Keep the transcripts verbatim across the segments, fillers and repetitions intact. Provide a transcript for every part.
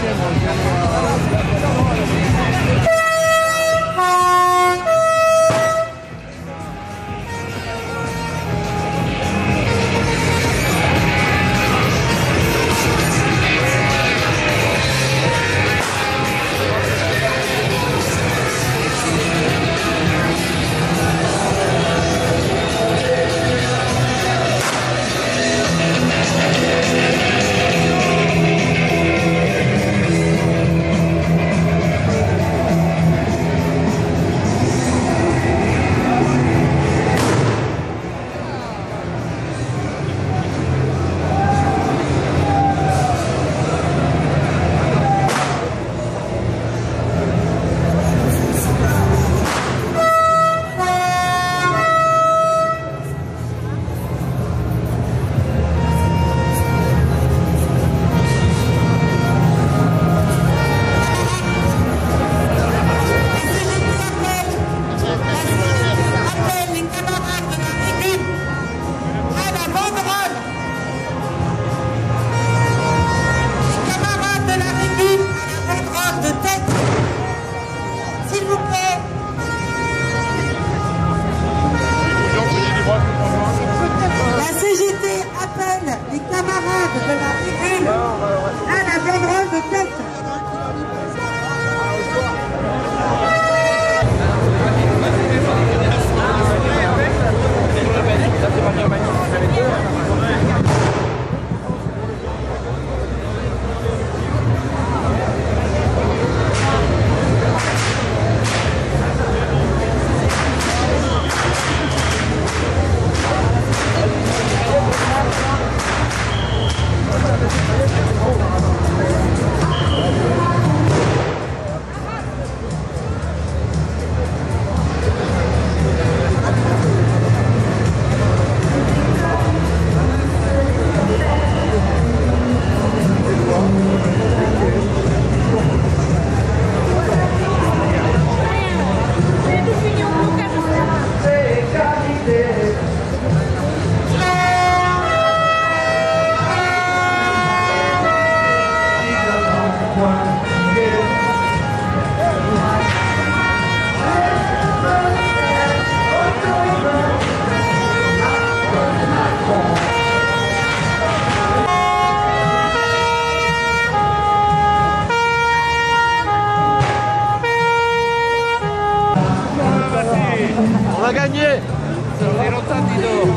On va gagner. Sono dirottati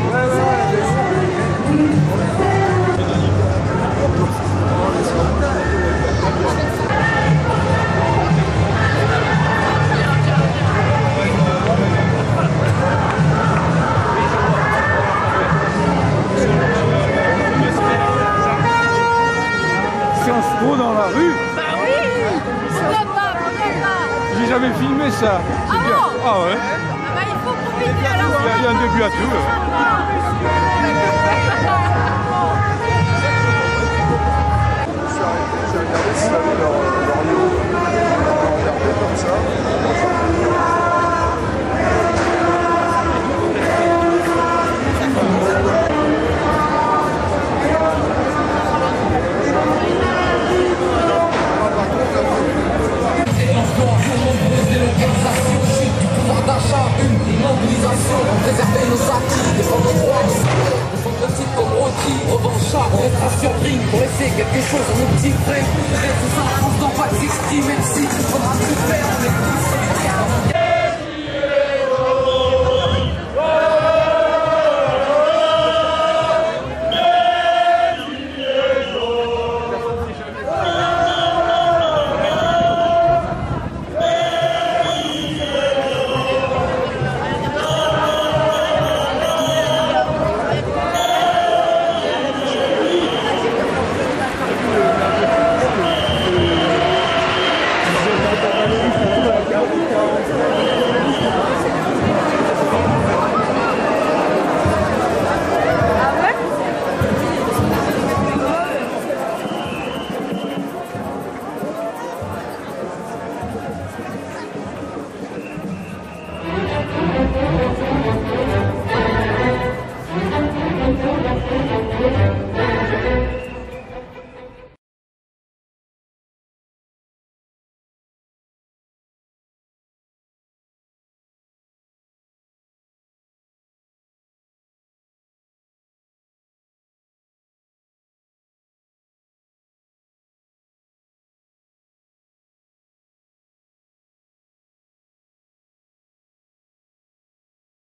dopo. Sciences Po dans la rue. Bah oui. Pourquoi pas, pourquoi pas. J'ai jamais filmé ça. Ah C'est bien. bon? Ah ouais. Ah bah il faut profiter alors. Il y a, il y a un début à tout. J'ai regardé s'ils avaient leur, leur yo. On va regarder comme ça. Une mobilisation, préserver nos acquis, défendre nos droits, défendre le titre comme rôti, revanchard, on restera surpris pour laisser quelque chose à nos petits frères. Reste ça, la France d'en bas s'exprime, même si il faudra tout faire, on est tous